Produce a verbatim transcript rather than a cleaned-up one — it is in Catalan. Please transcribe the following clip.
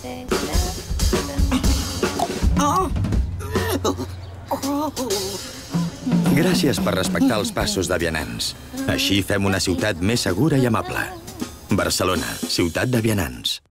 Gràcies per respectar els passos de vianants. Així fem una ciutat més segura i amable. Barcelona, ciutat de vianants.